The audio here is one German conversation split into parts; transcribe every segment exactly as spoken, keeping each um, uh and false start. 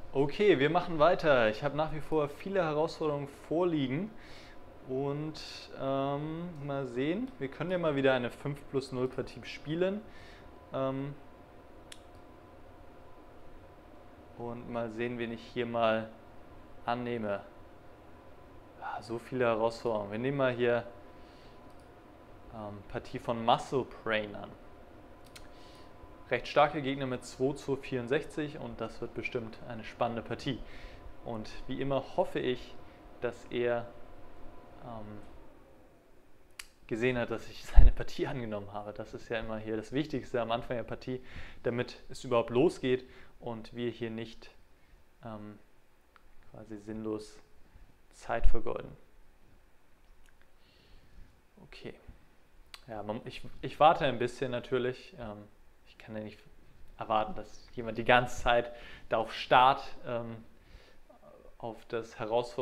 Okay, wir machen weiter. Ich habe nach wie vor viele Herausforderungen vorliegen und ähm, mal sehen. Wir können ja mal wieder eine fünf plus null Partie spielen ähm, und mal sehen, wen ich hier mal annehme. Ah, so viele Herausforderungen. Wir nehmen mal hier ähm, Partie von Muscle Brain an. Recht starke Gegner mit zwei zu vierundsechzig und das wird bestimmt eine spannende Partie. Und wie immer hoffe ich, dass er ähm, gesehen hat, dass ich seine Partie angenommen habe. Das ist ja immer hier das Wichtigste am Anfang der Partie, damit es überhaupt losgeht und wir hier nicht ähm, quasi sinnlos Zeit vergeuden. Okay. Ja, ich, ich warte ein bisschen natürlich. Ähm, ich kann ja nicht erwarten, dass jemand die ganze Zeit darauf starrt, ähm, auf das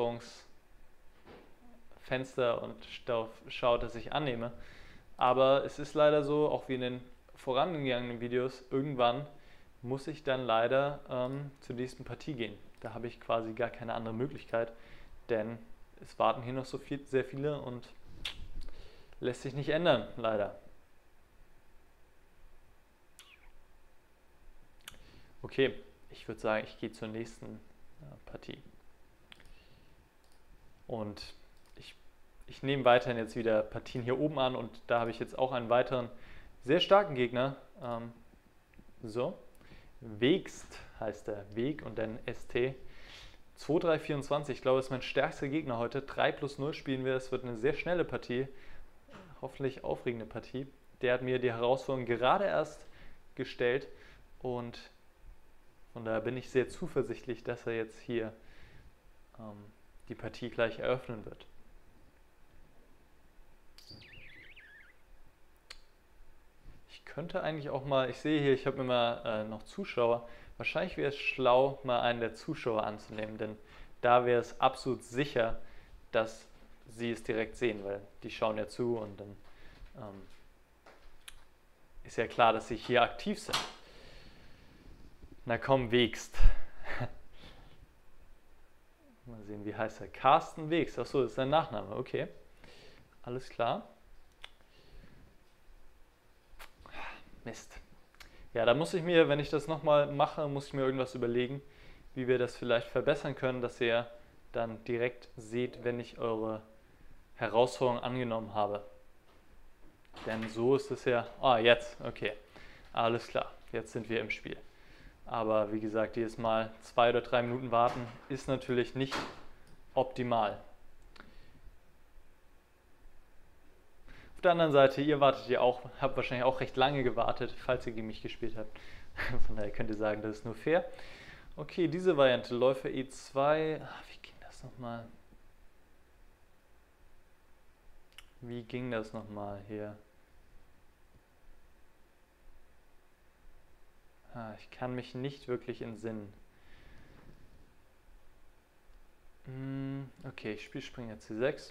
Herausforderungsfenster und darauf schaut, dass ich annehme. Aber es ist leider so, auch wie in den vorangegangenen Videos, irgendwann muss ich dann leider ähm, zur nächsten Partie gehen. Da habe ich quasi gar keine andere Möglichkeit, denn es warten hier noch so viel, sehr viele und lässt sich nicht ändern, leider. Okay, ich würde sagen, ich gehe zur nächsten äh, Partie. Und ich, ich nehme weiterhin jetzt wieder Partien hier oben an und da habe ich jetzt auch einen weiteren sehr starken Gegner. Ähm, so, Wegst heißt der, Weg und dann S T. zwei drei vierundzwanzig, ich glaube, das ist mein stärkster Gegner heute. drei plus null spielen wir, es wird eine sehr schnelle Partie, hoffentlich aufregende Partie. Der hat mir die Herausforderung gerade erst gestellt und von daher bin ich sehr zuversichtlich, dass er jetzt hier ähm, die Partie gleich eröffnen wird. Ich könnte eigentlich auch mal, ich sehe hier, ich habe mir mal äh, noch Zuschauer. Wahrscheinlich wäre es schlau, mal einen der Zuschauer anzunehmen, denn da wäre es absolut sicher, dass sie es direkt sehen, weil die schauen ja zu und dann ähm, ist ja klar, dass sie hier aktiv sind. Na komm, Wegst. Mal sehen, wie heißt er? Carsten Wegst. Achso, das ist sein Nachname. Okay. Alles klar. Mist. Ja, da muss ich mir, wenn ich das nochmal mache, muss ich mir irgendwas überlegen, wie wir das vielleicht verbessern können, dass ihr dann direkt seht, wenn ich eure Herausforderung angenommen habe. Denn so ist es ja... Ah, jetzt. Okay. Alles klar. Jetzt sind wir im Spiel. Aber wie gesagt, jedes Mal zwei oder drei Minuten warten ist natürlich nicht optimal. Auf der anderen Seite, ihr wartet ja auch, habt wahrscheinlich auch recht lange gewartet, falls ihr gegen mich gespielt habt. Von daher könnt ihr sagen, das ist nur fair. Okay, diese Variante, Läufer E zwei. Ach, wie ging das nochmal? Wie ging das nochmal hier? Ah, ich kann mich nicht wirklich entsinnen. Okay, ich spiele Springer C sechs.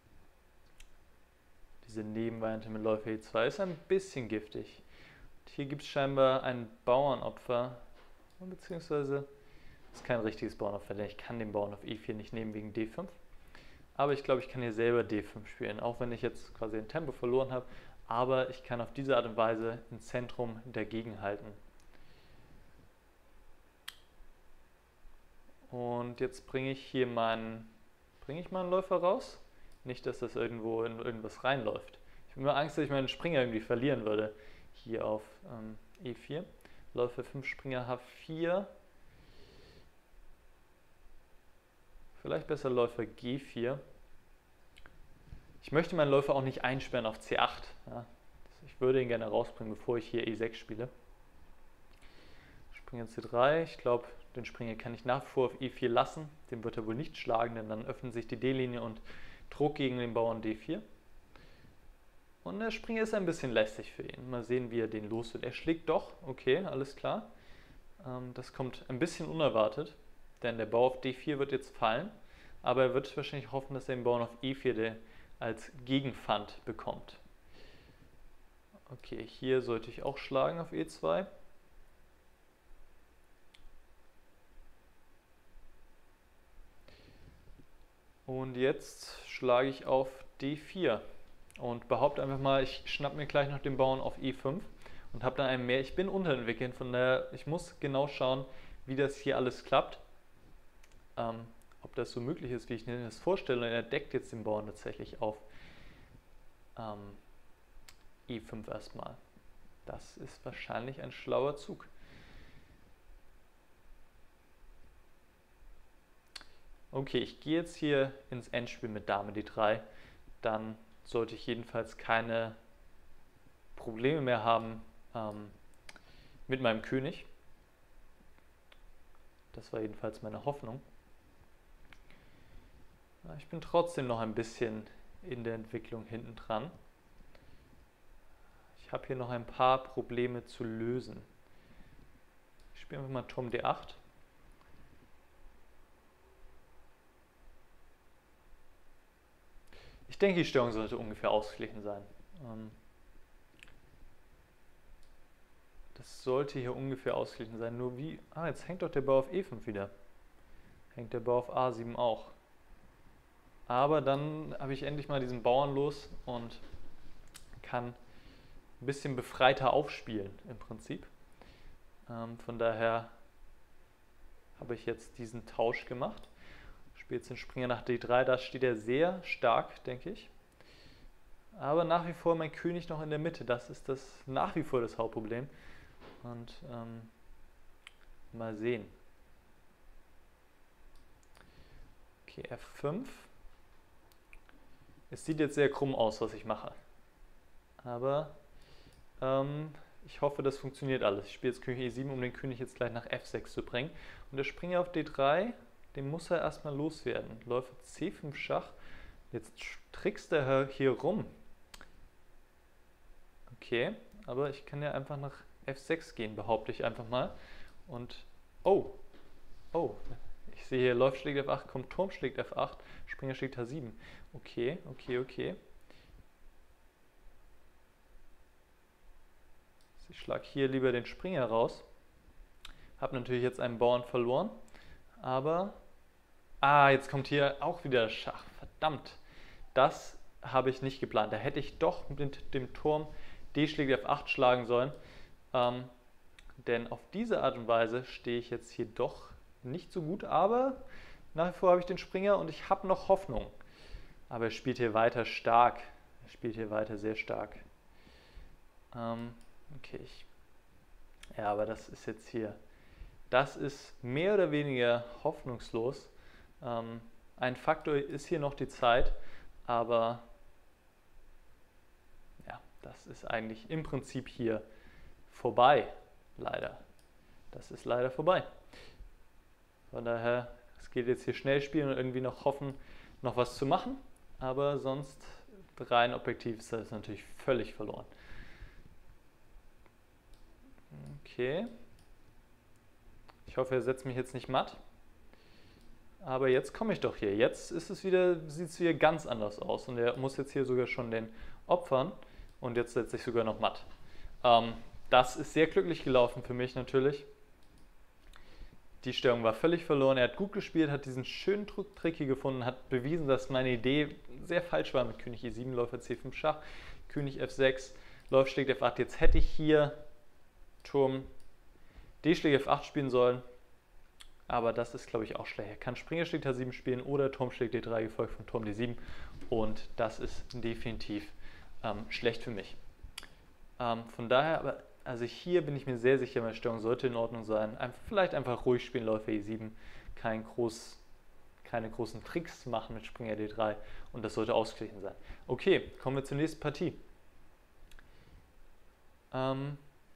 Diese Nebenvariante mit Läufer E zwei ist ein bisschen giftig. Und hier gibt es scheinbar ein Bauernopfer, beziehungsweise ist kein richtiges Bauernopfer, denn ich kann den Bauern auf E vier nicht nehmen wegen D fünf. Aber ich glaube, ich kann hier selber D fünf spielen, auch wenn ich jetzt quasi ein Tempo verloren habe. Aber ich kann auf diese Art und Weise im Zentrum dagegen halten. Und jetzt bringe ich hier meinen, bringe ich meinen Läufer raus. Nicht, dass das irgendwo in irgendwas reinläuft. Ich habe immer Angst, dass ich meinen Springer irgendwie verlieren würde. Hier auf ähm, E vier. Läufer fünf, Springer H vier. Vielleicht besser Läufer G vier. Ich möchte meinen Läufer auch nicht einsperren auf C acht. Ja. Ich würde ihn gerne rausbringen, bevor ich hier E sechs spiele. Springer C drei. Ich glaube, den Springer kann ich nach wie vor auf E vier lassen. Den wird er wohl nicht schlagen, denn dann öffnet sich die D-Linie und Druck gegen den Bauern D vier. Und der Springer ist ein bisschen lästig für ihn. Mal sehen, wie er den los wird. Er schlägt doch. Okay, alles klar. Ähm, das kommt ein bisschen unerwartet, denn der Bauer auf D vier wird jetzt fallen. Aber er wird wahrscheinlich hoffen, dass er den Bauern auf E vier als Gegenpfand bekommt. Okay, hier sollte ich auch schlagen auf E zwei. Und jetzt schlage ich auf D vier und behaupte einfach mal, ich schnapp mir gleich noch den Bauern auf E fünf und habe dann einen mehr. Ich bin unterentwickelt, von daher, ich muss genau schauen, wie das hier alles klappt. Ähm, ob das so möglich ist, wie ich mir das vorstelle. Und er deckt jetzt den Bauern tatsächlich auf ähm, E fünf erstmal. Das ist wahrscheinlich ein schlauer Zug. Okay, ich gehe jetzt hier ins Endspiel mit Dame D drei. Dann sollte ich jedenfalls keine Probleme mehr haben ähm, mit meinem König. Das war jedenfalls meine Hoffnung. Ich bin trotzdem noch ein bisschen in der Entwicklung hinten dran. Ich habe hier noch ein paar Probleme zu lösen. Ich spiele einfach mal Turm D acht. Ich denke, die Störung sollte ungefähr ausgeglichen sein. Das sollte hier ungefähr ausgeglichen sein. Nur wie... Ah, jetzt hängt doch der Bauer auf E fünf wieder. Hängt der Bauer auf A sieben auch. Aber dann habe ich endlich mal diesen Bauern los und kann ein bisschen befreiter aufspielen im Prinzip. Ähm, von daher habe ich jetzt diesen Tausch gemacht. Spiele jetzt den Springer nach D drei, da steht er sehr stark, denke ich. Aber nach wie vor mein König noch in der Mitte, das ist das nach wie vor das Hauptproblem. Und ähm, mal sehen. Okay, F fünf. Es sieht jetzt sehr krumm aus, was ich mache. Aber ähm, ich hoffe, das funktioniert alles. Ich spiele jetzt König E sieben, um den König jetzt gleich nach F sechs zu bringen. Und der Springer auf D drei, den muss er erstmal loswerden. Läufer C fünf Schach. Jetzt trickst er hier rum. Okay, aber ich kann ja einfach nach F sechs gehen, behaupte ich einfach mal. Und, oh, oh, ich sehe hier, Läufer schlägt F acht, kommt Turm schlägt F acht, Springer schlägt H sieben. Okay, okay, okay. Ich schlage hier lieber den Springer raus. Habe natürlich jetzt einen Bauern verloren, aber... Ah, jetzt kommt hier auch wieder Schach. Verdammt, das habe ich nicht geplant. Da hätte ich doch mit dem Turm D schlägt F acht schlagen sollen. Ähm, denn auf diese Art und Weise stehe ich jetzt hier doch nicht so gut, aber nach wie vor habe ich den Springer und ich habe noch Hoffnung. Aber er spielt hier weiter stark. Er spielt hier weiter sehr stark. Ähm, okay, ich, ja, aber das ist jetzt hier, das ist mehr oder weniger hoffnungslos. Ähm, ein Faktor ist hier noch die Zeit, aber ja, das ist eigentlich im Prinzip hier vorbei, leider. Das ist leider vorbei. Von daher, es geht jetzt hier schnell spielen und irgendwie noch hoffen, noch was zu machen, aber sonst rein objektiv ist das natürlich völlig verloren. Okay. Ich hoffe, er setzt mich jetzt nicht matt. Aber jetzt komme ich doch hier. Jetzt ist es wieder, sieht es wieder ganz anders aus. Und er muss jetzt hier sogar schon den opfern. Und jetzt setze ich sogar noch matt. Ähm, das ist sehr glücklich gelaufen für mich natürlich. Die Störung war völlig verloren. Er hat gut gespielt, hat diesen schönen Trick hier gefunden, hat bewiesen, dass meine Idee sehr falsch war mit König E sieben, Läufer C fünf Schach, König F sechs, Läufer schlägt F acht. Jetzt hätte ich hier Turm D schlägt F acht spielen sollen. Aber das ist, glaube ich, auch schlecht. Er kann Springer schlägt H sieben spielen oder Turm schlägt D drei, gefolgt von Turm D sieben. Und das ist definitiv ähm, schlecht für mich. Ähm, von daher, aber also hier bin ich mir sehr sicher, meine Störung sollte in Ordnung sein. Einfach, vielleicht einfach ruhig spielen, Läufer E sieben. Kein groß, keine großen Tricks machen mit Springer D drei. Und das sollte ausgeglichen sein. Okay, kommen wir zur nächsten Partie. Ähm,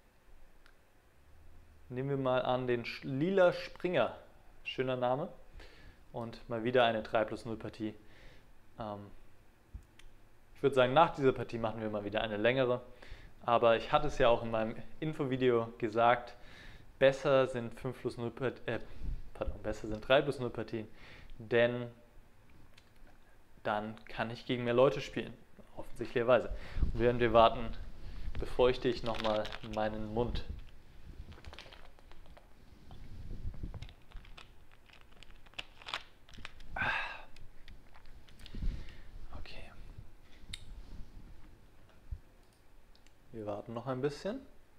nehmen wir mal an den lila Springer. Schöner Name. Und mal wieder eine drei plus null Partie. Ähm, ich würde sagen, nach dieser Partie machen wir mal wieder eine längere. Aber ich hatte es ja auch in meinem Infovideo gesagt, besser sind fünf plus null Partien, äh, pardon, besser sind drei plus null Partien, denn dann kann ich gegen mehr Leute spielen, offensichtlicherweise. Und während wir warten, befeuchte ich nochmal meinen Mund. warten noch ein bisschen.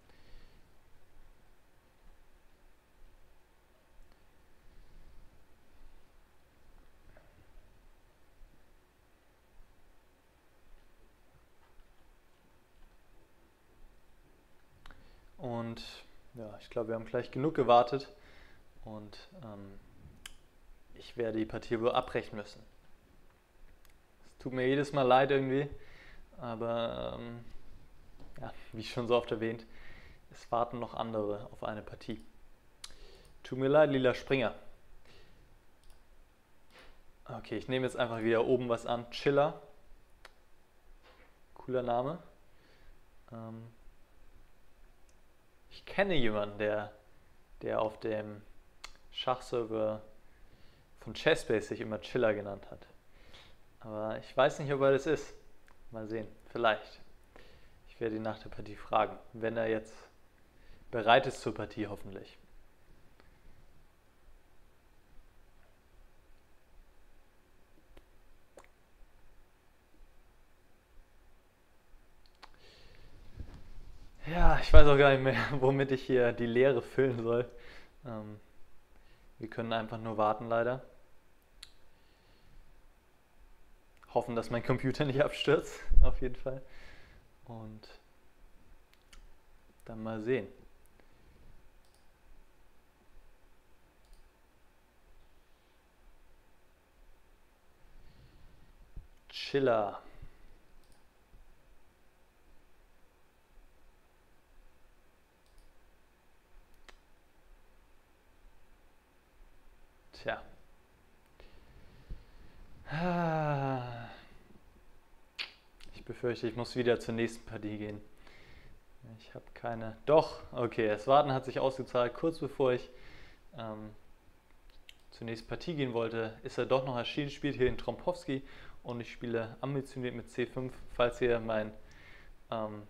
Und ja, ich glaube, wir haben gleich genug gewartet und ähm, ich werde die Partie wohl abbrechen müssen. Es tut mir jedes Mal leid irgendwie, aber ähm, ja, wie schon so oft erwähnt, es warten noch andere auf eine Partie. Tut mir leid, lila Springer. Okay, ich nehme jetzt einfach wieder oben was an. Chiller. Cooler Name. Ähm, ich kenne jemanden, der, der auf dem Schachserver von Chessbase sich immer Chiller genannt hat. Aber ich weiß nicht, ob er das ist. Mal sehen, vielleicht. Ich werde ihn nach der Partie fragen, wenn er jetzt bereit ist zur Partie, hoffentlich. Ja, ich weiß auch gar nicht mehr, womit ich hier die Leere füllen soll. Ähm, wir können einfach nur warten, leider. Hoffen, dass mein Computer nicht abstürzt, auf jeden Fall. Und dann mal sehen. Chiller. Tja. Ich befürchte, ich muss wieder zur nächsten Partie gehen. Ich habe keine... Doch, okay, das Warten hat sich ausgezahlt. Kurz bevor ich ähm, zur nächsten Partie gehen wollte, ist er doch noch erschienen, spielt hier in Trompowski und ich spiele ambitioniert mit C fünf. Falls ihr mein ähm,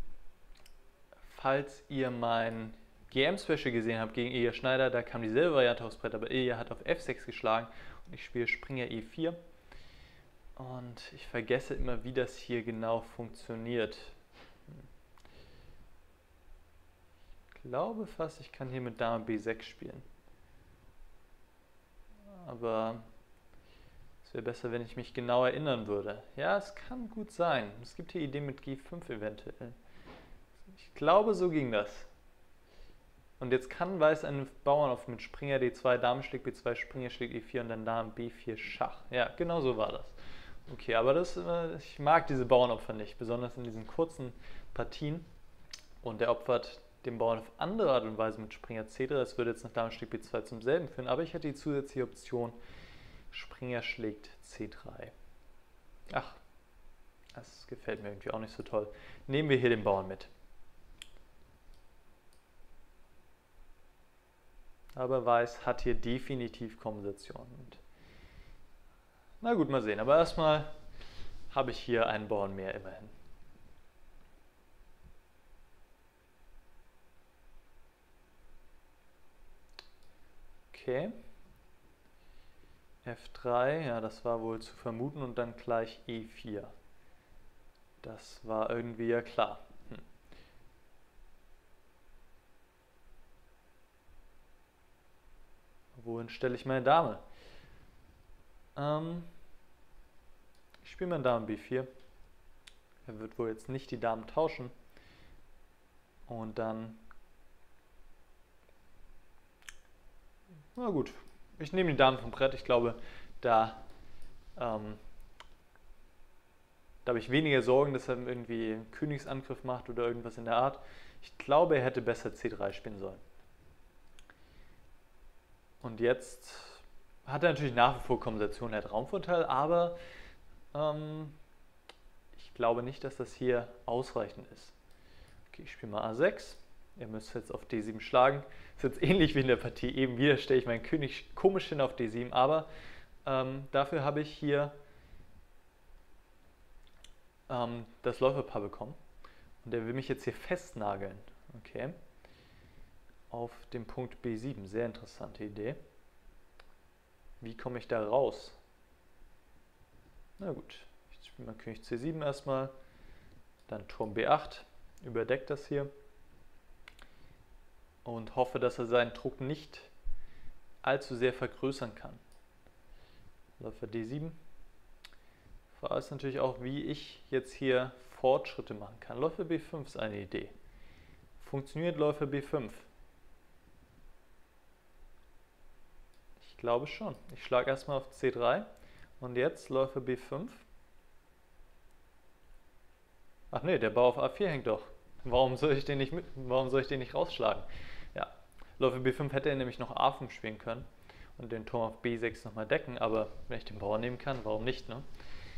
falls ihr mein G M-Special gesehen habt gegen Ilja Schneider, da kam dieselbe Variante aufs Brett, aber Ilja hat auf F sechs geschlagen und ich spiele Springer E vier. Und ich vergesse immer, wie das hier genau funktioniert. Ich glaube fast, ich kann hier mit Dame B sechs spielen. Aber es wäre besser, wenn ich mich genau erinnern würde. Ja, es kann gut sein. Es gibt hier Ideen mit G fünf eventuell. Ich glaube, so ging das. Und jetzt kann Weiß einen Bauern auf mit Springer D zwei, Dame schlägt B zwei, Springer schlägt E vier und dann Dame B vier Schach. Ja, genau so war das. Okay, aber das, ich mag diese Bauernopfer nicht, besonders in diesen kurzen Partien. Und der opfert den Bauern auf andere Art und Weise mit Springer C drei. Das würde jetzt nach Dame schlägt B zwei zum selben führen, aber ich hätte die zusätzliche Option Springer schlägt C drei. Ach, das gefällt mir irgendwie auch nicht so toll. Nehmen wir hier den Bauern mit. Aber Weiß hat hier definitiv Kompensation. Und na gut, mal sehen. Aber erstmal habe ich hier einen Bauern mehr immerhin. Okay. F drei, ja, das war wohl zu vermuten und dann gleich E vier. Das war irgendwie ja klar. Hm. Wohin stelle ich meine Dame? Ähm, ich spiele meine Dame B vier. Er wird wohl jetzt nicht die Damen tauschen. Und dann... Na gut, ich nehme die Damen vom Brett. Ich glaube, da, ähm, da habe ich weniger Sorgen, dass er irgendwie einen Königsangriff macht oder irgendwas in der Art. Ich glaube, er hätte besser C drei spielen sollen. Und jetzt hat er natürlich nach wie vor Kompensation, er hat Raumvorteil, aber ähm, ich glaube nicht, dass das hier ausreichend ist. Okay, ich spiele mal A sechs. Ihr müsst jetzt auf D sieben schlagen. Das ist jetzt ähnlich wie in der Partie eben. Wieder stelle ich meinen König komisch hin auf D sieben, aber ähm, dafür habe ich hier ähm, das Läuferpaar bekommen. Und der will mich jetzt hier festnageln. Okay. Auf dem Punkt B sieben. Sehr interessante Idee. Wie komme ich da raus? Na gut, ich spiele mal König C sieben erstmal, dann Turm B acht. überdecke das hier und hoffe, dass er seinen Druck nicht allzu sehr vergrößern kann. Läufer D sieben. Frage ist natürlich auch, wie ich jetzt hier Fortschritte machen kann. Läufer B fünf ist eine Idee. Funktioniert Läufer B fünf? Ich glaube schon. Ich schlage erstmal auf C drei und jetzt Läufer B fünf. Ach nee, der Bau auf A vier hängt doch. Warum soll ich den nicht mit, warum soll ich den nicht rausschlagen? Ja, Läufer B fünf hätte er nämlich noch A fünf spielen können und den Turm auf B sechs nochmal decken, aber wenn ich den Bauer nehmen kann, warum nicht, ne?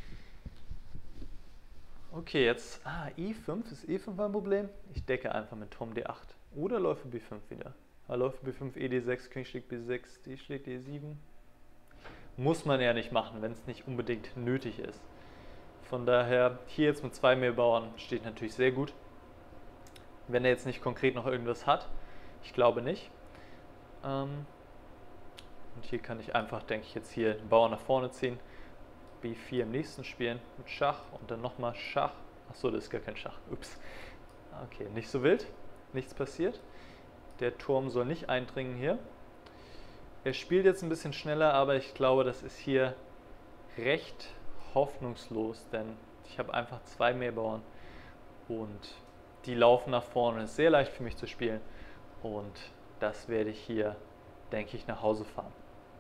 Okay, jetzt, ah, E fünf, ist E fünf ein Problem? Ich decke einfach mit Turm D acht oder Läufer B fünf wieder. Ah, Läufer B fünf, E D sechs, König schlägt B sechs, D schlägt E sieben. Muss man ja nicht machen, wenn es nicht unbedingt nötig ist. Von daher, hier jetzt mit zwei mehr Bauern steht natürlich sehr gut. Wenn er jetzt nicht konkret noch irgendwas hat, ich glaube nicht. Ähm, und hier kann ich einfach, denke ich, jetzt hier den Bauern nach vorne ziehen. B vier im nächsten spielen mit Schach und dann nochmal Schach. Achso, das ist gar kein Schach. Ups. Okay, nicht so wild. Nichts passiert. Der Turm soll nicht eindringen hier. Er spielt jetzt ein bisschen schneller, aber ich glaube, das ist hier recht hoffnungslos, denn ich habe einfach zwei mehr Bauern und die laufen nach vorne. Ist sehr leicht für mich zu spielen und das werde ich hier, denke ich, nach Hause fahren.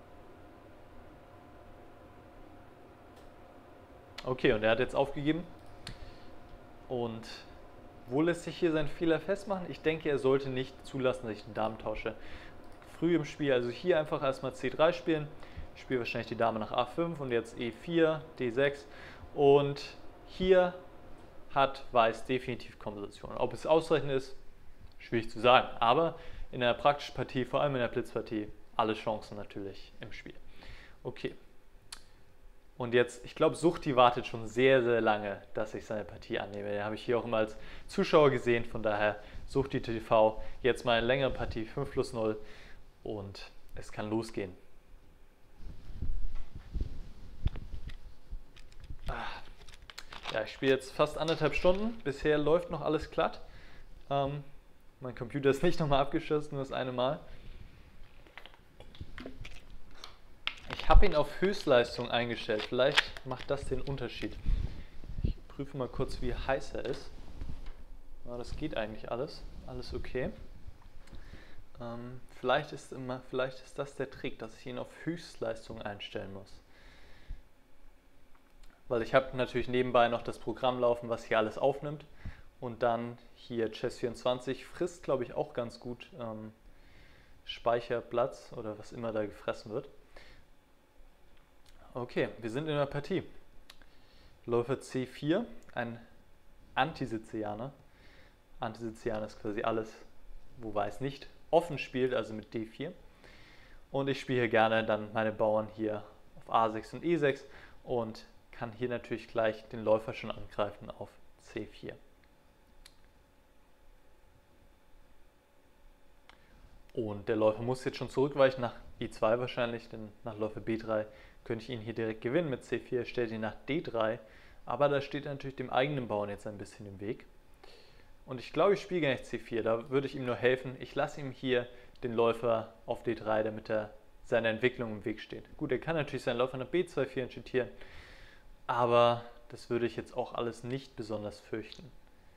Okay, und er hat jetzt aufgegeben. Und wo lässt sich hier sein Fehler festmachen? Ich denke, er sollte nicht zulassen, dass ich den Damen tausche. Früh im Spiel, also hier einfach erstmal C drei spielen. Ich spiele wahrscheinlich die Dame nach A fünf und jetzt E vier, D sechs. Und hier hat Weiß definitiv Kompensation. Ob es ausreichend ist, schwierig zu sagen. Aber in der praktischen Partie, vor allem in der Blitzpartie, alle Chancen natürlich im Spiel. Okay. Und jetzt, ich glaube, Suchti wartet schon sehr, sehr lange, dass ich seine Partie annehme. Den habe ich hier auch immer als Zuschauer gesehen. Von daher Suchti T V, jetzt mal eine längere Partie, fünf plus null. Und es kann losgehen. Ja, ich spiele jetzt fast anderthalb Stunden. Bisher läuft noch alles glatt. Ähm, mein Computer ist nicht nochmal abgeschossen, nur das eine Mal. Ich habe ihn auf Höchstleistung eingestellt. Vielleicht macht das den Unterschied. Ich prüfe mal kurz, wie heiß er ist. Ja, das geht eigentlich alles. Alles okay. Ähm, vielleicht, ist immer, vielleicht ist das der Trick, dass ich ihn auf Höchstleistung einstellen muss. Weil ich habe natürlich nebenbei noch das Programm laufen, was hier alles aufnimmt. Und dann hier Chess vierundzwanzig frisst, glaube ich, auch ganz gut ähm, Speicherplatz oder was immer da gefressen wird. Okay, wir sind in der Partie. Läufer C vier, ein Antisizilianer. Antisizilianer ist quasi alles, wo Weiß nicht offen spielt, also mit D vier. Und ich spiele hier gerne dann meine Bauern hier auf A sechs und E sechs und kann hier natürlich gleich den Läufer schon angreifen auf C vier. Und der Läufer muss jetzt schon zurückweichen nach E zwei wahrscheinlich, denn nach Läufer B drei könnte ich ihn hier direkt gewinnen mit C vier, stellt ihn nach D drei, aber da steht natürlich dem eigenen Bauern jetzt ein bisschen im Weg. Und ich glaube, ich spiele gar nicht C vier, da würde ich ihm nur helfen. Ich lasse ihm hier den Läufer auf D drei, damit er seiner Entwicklung im Weg steht. Gut, er kann natürlich seinen Läufer nach B zwei vier entschittieren, aber das würde ich jetzt auch alles nicht besonders fürchten.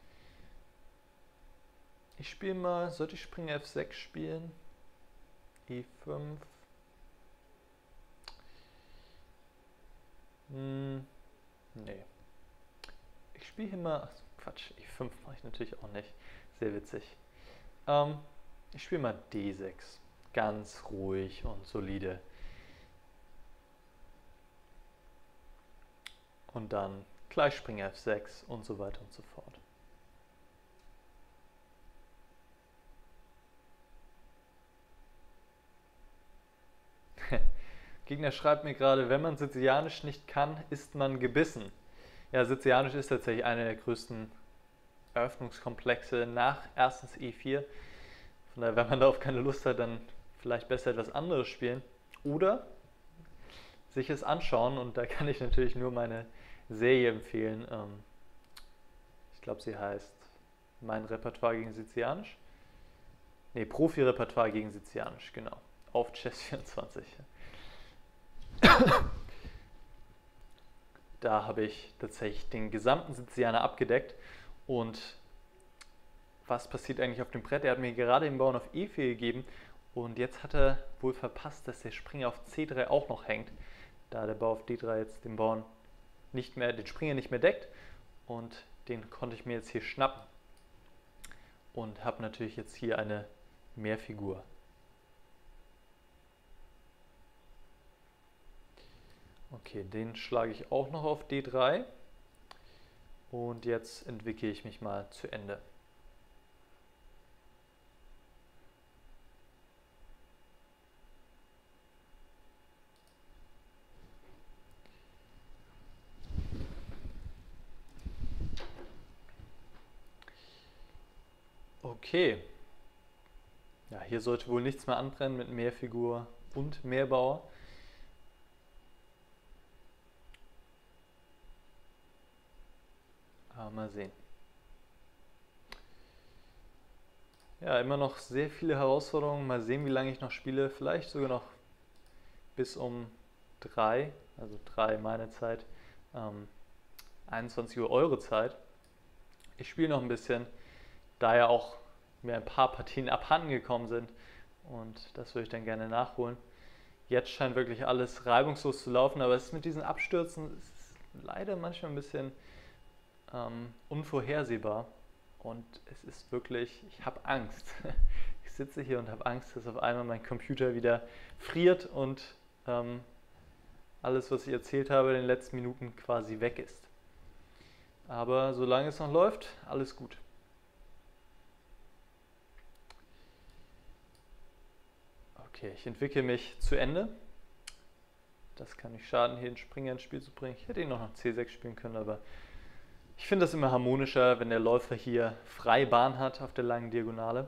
Ich spiele mal, sollte ich Springer F sechs spielen? E fünf. Hm, nee. Ich spiele hier mal, ach, Quatsch, E fünf mache ich natürlich auch nicht. Sehr witzig. Ähm, ich spiele mal D sechs. Ganz ruhig und solide. Und dann gleich Springer F sechs und so weiter und so fort. Gegner schreibt mir gerade, wenn man Sizilianisch nicht kann, ist man gebissen. Ja, Sizilianisch ist tatsächlich einer der größten Eröffnungskomplexe nach erstens E vier. Von daher, wenn man darauf keine Lust hat, dann vielleicht besser etwas anderes spielen. Oder sich es anschauen, und da kann ich natürlich nur meine Serie empfehlen. Ich glaube, sie heißt mein Repertoire gegen Sizilianisch. Ne, Profi-Repertoire gegen Sizilianisch, genau. Auf Chess vierundzwanzig. Da habe ich tatsächlich den gesamten Sizilianer abgedeckt. Und was passiert eigentlich auf dem Brett? Er hat mir gerade den Bauern auf E vier gegeben und jetzt hat er wohl verpasst, dass der Springer auf C drei auch noch hängt, da der Bauer auf D drei jetzt den Bauern nicht mehr, den Springer nicht mehr deckt, und den konnte ich mir jetzt hier schnappen und habe natürlich jetzt hier eine Mehrfigur. Okay, den schlage ich auch noch auf D drei und jetzt entwickle ich mich mal zu Ende. Okay. Ja, hier sollte wohl nichts mehr anbrennen mit Mehrfigur und Mehrbauer. Aber mal sehen. Ja, immer noch sehr viele Herausforderungen. Mal sehen, wie lange ich noch spiele. Vielleicht sogar noch bis um drei, also drei meine Zeit, ähm, einundzwanzig Uhr eure Zeit. Ich spiele noch ein bisschen, da ja auch mir ein paar Partien abhanden gekommen sind, und das würde ich dann gerne nachholen. Jetzt scheint wirklich alles reibungslos zu laufen, aber es ist mit diesen Abstürzen ist leider manchmal ein bisschen ähm, unvorhersehbar, und es ist wirklich, ich habe Angst. Ich sitze hier und habe Angst, dass auf einmal mein Computer wieder friert und ähm, alles, was ich erzählt habe in den letzten Minuten, quasi weg ist. Aber solange es noch läuft, alles gut. Okay, ich entwickle mich zu Ende. Das kann nicht schaden, hier den Springer ins Spiel zu bringen. Ich hätte ihn noch nach C sechs spielen können, aber ich finde das immer harmonischer, wenn der Läufer hier freie Bahn hat auf der langen Diagonale.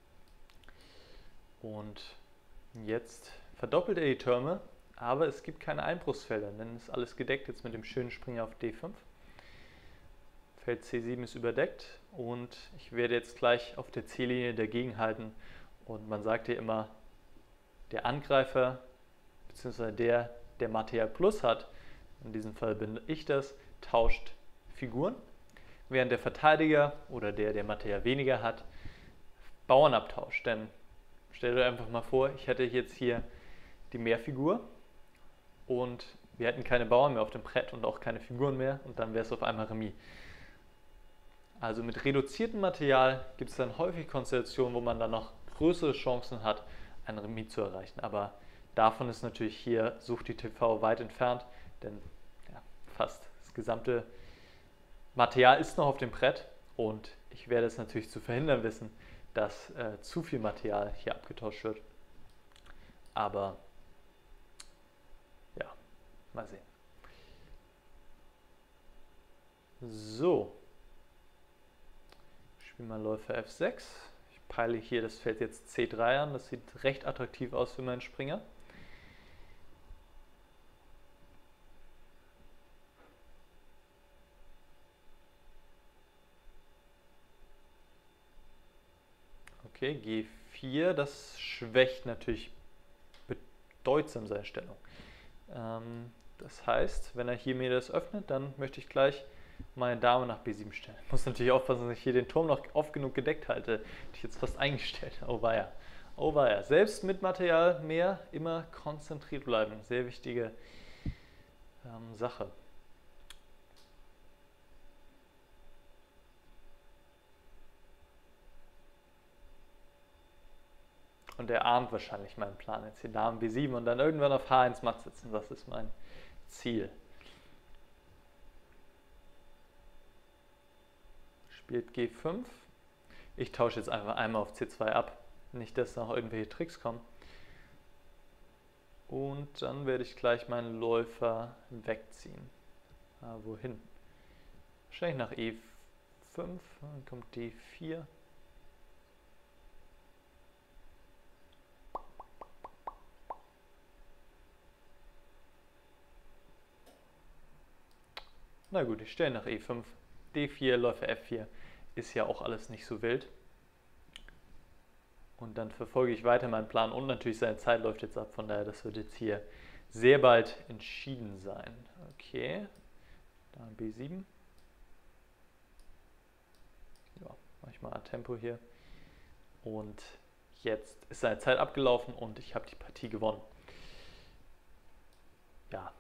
Und jetzt verdoppelt er die Türme, aber es gibt keine Einbruchsfelder, denn es ist alles gedeckt jetzt mit dem schönen Springer auf D fünf. Feld C sieben ist überdeckt und ich werde jetzt gleich auf der C-Linie dagegenhalten. Und man sagt ja immer, der Angreifer bzw. der, der Material Plus hat, in diesem Fall bin ich das, tauscht Figuren, während der Verteidiger oder der, der Material weniger hat, Bauern abtauscht. Denn stellt euch einfach mal vor, ich hätte jetzt hier die Mehrfigur und wir hätten keine Bauern mehr auf dem Brett und auch keine Figuren mehr, und dann wäre es auf einmal Remis. Also mit reduziertem Material gibt es dann häufig Konstellationen, wo man dann noch größere Chancen hat, ein Remis zu erreichen. Aber davon ist natürlich hier Suchti T V weit entfernt, denn ja, fast das gesamte Material ist noch auf dem Brett, und ich werde es natürlich zu verhindern wissen, dass äh, zu viel Material hier abgetauscht wird. Aber ja, mal sehen. So. Ich spiele mal Läufer F sechs. Ich peile hier das Feld jetzt C drei an. Das sieht recht attraktiv aus für meinen Springer. Okay, G vier, das schwächt natürlich bedeutsam seine Stellung. Ähm, das heißt, wenn er hier mir das öffnet, dann möchte ich gleich meine Dame nach B sieben stellen. Ich muss natürlich aufpassen, dass ich hier den Turm noch oft genug gedeckt halte. Hätte ich jetzt fast eingestellt. Oh weia. Oh weia. Selbst mit Material mehr immer konzentriert bleiben. Sehr wichtige ähm, Sache. Und er ahnt wahrscheinlich meinen Plan. Jetzt hier Dame B sieben und dann irgendwann auf H eins matt sitzen. Das ist mein Ziel. Spielt G fünf. Ich tausche jetzt einfach einmal auf C zwei ab. Nicht, dass noch irgendwelche Tricks kommen. Und dann werde ich gleich meinen Läufer wegziehen. Ah, wohin? Wahrscheinlich nach E fünf. Dann kommt D vier. Na gut, ich stelle nach E fünf. D vier, Läufer F vier ist ja auch alles nicht so wild. Und dann verfolge ich weiter meinen Plan und natürlich seine Zeit läuft jetzt ab, von daher, das wird jetzt hier sehr bald entschieden sein. Okay, dann B sieben. Ja, mache ich mal A-Tempo hier. Und jetzt ist seine Zeit abgelaufen und ich habe die Partie gewonnen. Ja.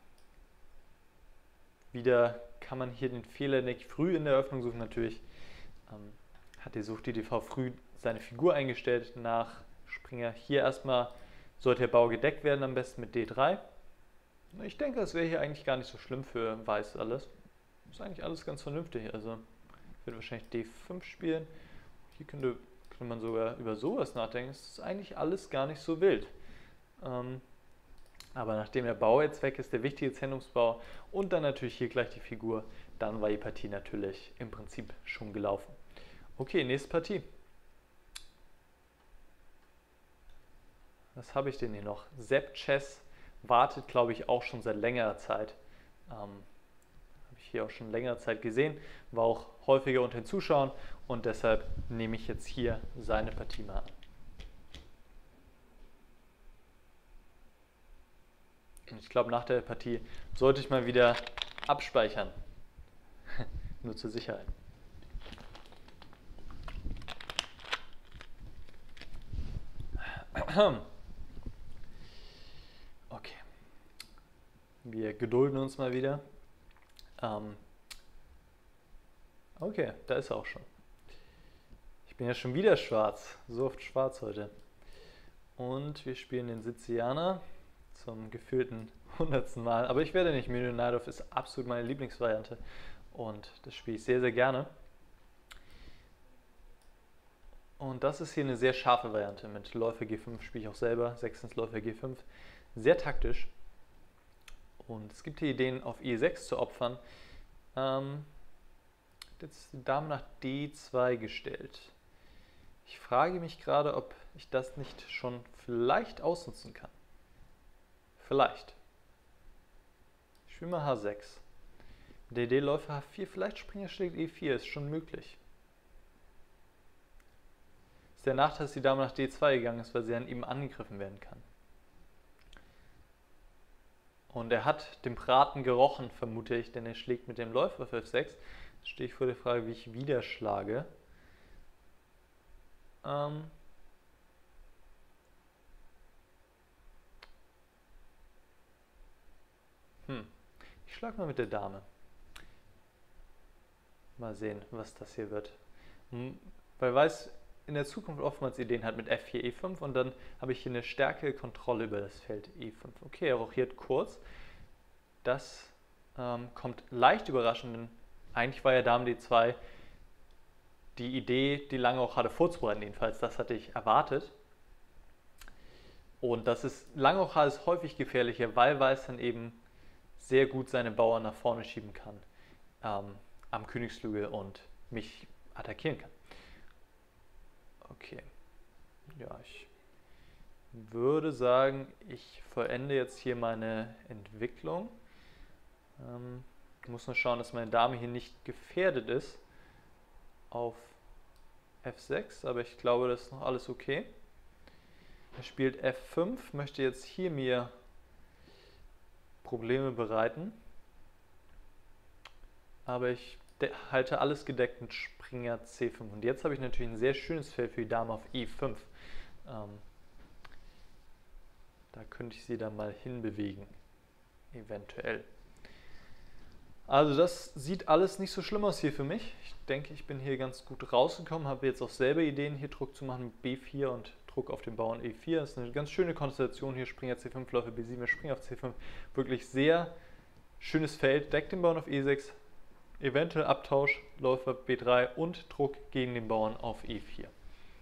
Wieder kann man hier den Fehler nicht früh in der Eröffnung suchen, natürlich. Ähm, hat die Sucht-D D V früh seine Figur eingestellt nach Springer. Hier erstmal sollte der Bau gedeckt werden, am besten mit D drei. Ich denke, das wäre hier eigentlich gar nicht so schlimm für Weiß alles. Ist eigentlich alles ganz vernünftig. Also ich würde wahrscheinlich D fünf spielen. Hier könnte, könnte man sogar über sowas nachdenken. Es ist eigentlich alles gar nicht so wild. Ähm, aber nachdem der Bau jetzt weg ist, der wichtige Zentrumsbau und dann natürlich hier gleich die Figur, dann war die Partie natürlich im Prinzip schon gelaufen. Okay, nächste Partie. Was habe ich denn hier noch? Sepp Chess wartet, glaube ich, auch schon seit längerer Zeit. Ähm, habe ich hier auch schon längere Zeit gesehen, war auch häufiger unter den Zuschauern und deshalb nehme ich jetzt hier seine Partie mal an. Und ich glaube, nach der Partie sollte ich mal wieder abspeichern. Nur zur Sicherheit. Okay. Wir gedulden uns mal wieder. Ähm okay, da ist er auch schon. Ich bin ja schon wieder schwarz. So oft schwarz heute. Und wir spielen den Sizilianer zum gefühlten hundertsten Mal. Aber ich werde nicht müde. Najdorf ist absolut meine Lieblingsvariante. Und das spiele ich sehr, sehr gerne. Und das ist hier eine sehr scharfe Variante. Mit Läufer G fünf spiele ich auch selber. Sechstens Läufer G fünf. Sehr taktisch. Und es gibt hier Ideen, auf E sechs zu opfern. Ähm, jetzt die Dame nach D zwei gestellt. Ich frage mich gerade, ob ich das nicht schon vielleicht ausnutzen kann. Vielleicht. Ich spiele mal H sechs. D D-Läufer H vier, vielleicht Springer schlägt E vier, ist schon möglich. Ist der Nachteil, dass die Dame nach D zwei gegangen ist, weil sie an ihm angegriffen werden kann. Und er hat den Braten gerochen, vermute ich, denn er schlägt mit dem Läufer auf F sechs. Jetzt stehe ich vor der Frage, wie ich wieder schlage. Ähm hm. Ich schlage mal mit der Dame. Mal sehen, was das hier wird. Weil Weiß in der Zukunft oftmals Ideen hat mit F vier, E fünf und dann habe ich hier eine stärkere Kontrolle über das Feld E fünf. Okay, er rochiert kurz. Das ähm, kommt leicht überraschend, denn eigentlich war ja Dame D zwei die Idee, die lange auch hatte, vorzubereiten. Jedenfalls, das hatte ich erwartet. Und das ist, lange auch ist häufig gefährlicher, weil Weiß dann eben sehr gut seine Bauern nach vorne schieben kann ähm, am Königsflügel und mich attackieren kann. Okay, ja, ich würde sagen, ich vollende jetzt hier meine Entwicklung. Ähm, ich muss nur schauen, dass meine Dame hier nicht gefährdet ist auf F sechs, aber ich glaube, das ist noch alles okay. Er spielt F fünf, möchte jetzt hier mir Probleme bereiten, aber ich halte alles gedeckt mit Springer C fünf. Und jetzt habe ich natürlich ein sehr schönes Feld für die Dame auf E fünf. Ähm, da könnte ich sie dann mal hinbewegen, eventuell. Also das sieht alles nicht so schlimm aus hier für mich. Ich denke, ich bin hier ganz gut rausgekommen, habe jetzt auch selber Ideen, hier Druck zu machen mit B vier und Druck auf den Bauern E vier. Das ist eine ganz schöne Konstellation hier, Springer C fünf, Läufer B sieben, Springer auf C fünf. Wirklich sehr schönes Feld, deckt den Bauern auf E sechs, eventuell Abtausch, Läufer B drei und Druck gegen den Bauern auf E vier.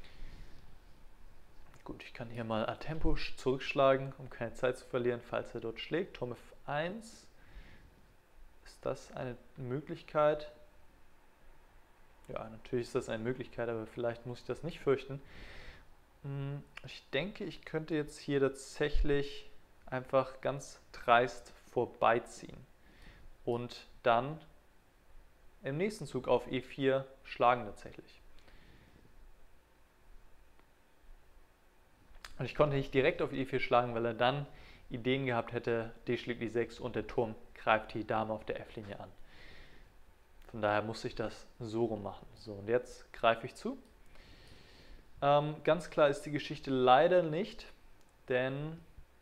Gut, ich kann hier mal A-Tempo zurückschlagen, um keine Zeit zu verlieren, falls er dort schlägt. Turm F eins. Ist das eine Möglichkeit? Ja, natürlich ist das eine Möglichkeit, aber vielleicht muss ich das nicht fürchten. Ich denke, ich könnte jetzt hier tatsächlich einfach ganz dreist vorbeiziehen und dann im nächsten Zug auf E vier schlagen tatsächlich. Und ich konnte nicht direkt auf E vier schlagen, weil er dann Ideen gehabt hätte, D schlägt E sechs und der Turm greift die Dame auf der F-Linie an. Von daher musste ich das so rum machen. So, und jetzt greife ich zu. Ähm, ganz klar ist die Geschichte leider nicht, denn...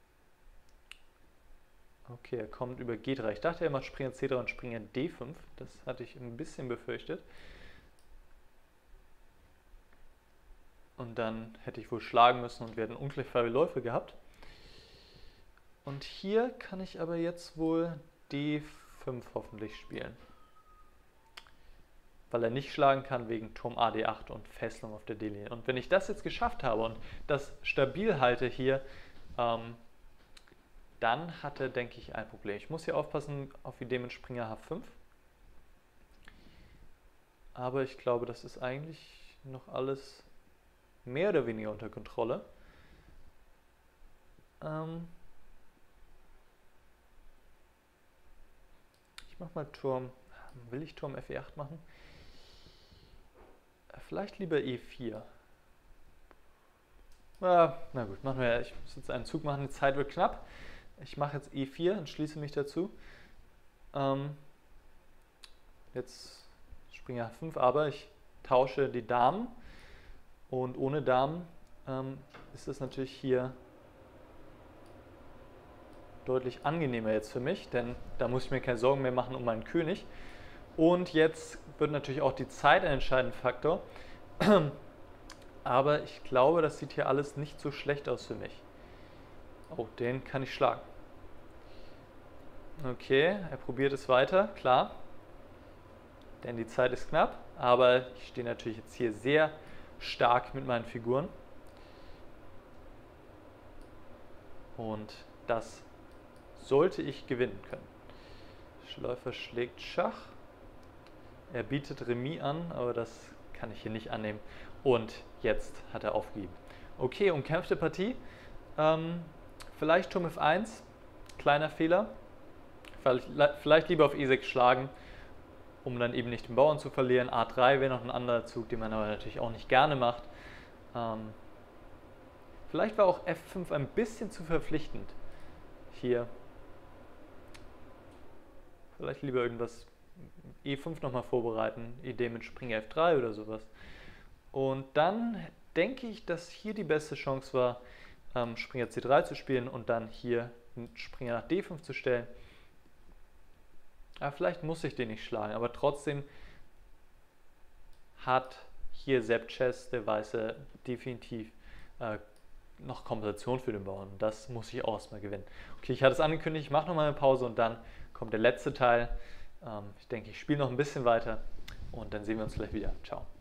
Okay, er kommt über G drei. Ich dachte, er macht Springer C drei und Springer D fünf. Das hatte ich ein bisschen befürchtet. Und dann hätte ich wohl schlagen müssen und wir hätten ungleichfarbige Läufe gehabt. Und hier kann ich aber jetzt wohl D fünf hoffentlich spielen. Weil er nicht schlagen kann wegen Turm A D acht und Fesselung auf der D-Linie. Und wenn ich das jetzt geschafft habe und das stabil halte hier, ähm, dann hat er, denke ich, ein Problem. Ich muss hier aufpassen auf Idee mit Springer H fünf. Aber ich glaube, das ist eigentlich noch alles mehr oder weniger unter Kontrolle. Ähm ich mache mal Turm, will ich Turm F E acht machen? Vielleicht lieber E vier. Ja, na gut, machen wir. Ich muss jetzt einen Zug machen, die Zeit wird knapp. Ich mache jetzt E vier und schließe mich dazu. Ähm jetzt Springer H fünf, aber ich tausche die Damen. Und ohne Damen ähm, ist es natürlich hier deutlich angenehmer jetzt für mich, denn da muss ich mir keine Sorgen mehr machen um meinen König. Und jetzt wird natürlich auch die Zeit ein entscheidender Faktor. Aber ich glaube, das sieht hier alles nicht so schlecht aus für mich. Oh, den kann ich schlagen. Okay, er probiert es weiter, klar. Denn die Zeit ist knapp, aber ich stehe natürlich jetzt hier sehr stark mit meinen Figuren. Und das sollte ich gewinnen können. Läufer schlägt Schach. Er bietet Remis an, aber das kann ich hier nicht annehmen. Und jetzt hat er aufgegeben. Okay, umkämpfte Partie. Ähm, vielleicht Turm F eins, kleiner Fehler. Vielleicht, vielleicht lieber auf E sechs schlagen, um dann eben nicht den Bauern zu verlieren. A drei wäre noch ein anderer Zug, den man aber natürlich auch nicht gerne macht. Ähm, vielleicht war auch F fünf ein bisschen zu verpflichtend hier. Vielleicht lieber irgendwas E fünf nochmal vorbereiten, Idee mit Springer F drei oder sowas. Und dann denke ich, dass hier die beste Chance war, ähm, Springer C drei zu spielen und dann hier Springer nach D fünf zu stellen. Ja, vielleicht muss ich den nicht schlagen, aber trotzdem hat hier Sepp Chess, der Weiße, definitiv äh, noch Kompensation für den Bauern. Das muss ich auch erstmal gewinnen. Okay, ich hatte es angekündigt, ich mache nochmal eine Pause und dann kommt der letzte Teil. Ähm, ich denke, ich spiele noch ein bisschen weiter und dann sehen wir uns gleich wieder. Ciao.